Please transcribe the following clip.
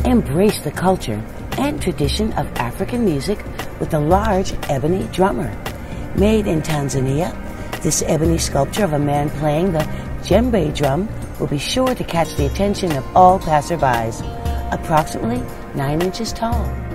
Embrace the culture and tradition of African music with a large ebony drummer. Made in Tanzania, this ebony sculpture of a man playing the Djembe drum will be sure to catch the attention of all passerbys, approximately 9 inches tall.